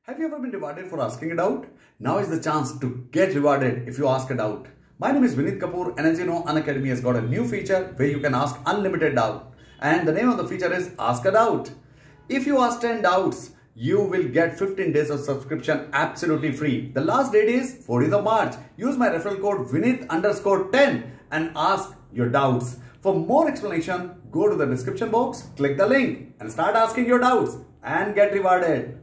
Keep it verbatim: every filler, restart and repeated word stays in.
Have you ever been rewarded for asking a doubt? Now is the chance to get rewarded if you ask a doubt. My name is Vinith Kapoor, and as you know, Unacademy has got a new feature where you can ask unlimited doubt. And the name of the feature is Ask a Doubt. If you ask ten doubts, you will get fifteen days of subscription absolutely free. The last date is fourteenth of March. Use my referral code Vinith underscore ten and ask your doubts. For more explanation, go to the description box, click the link and start asking your doubts and get rewarded.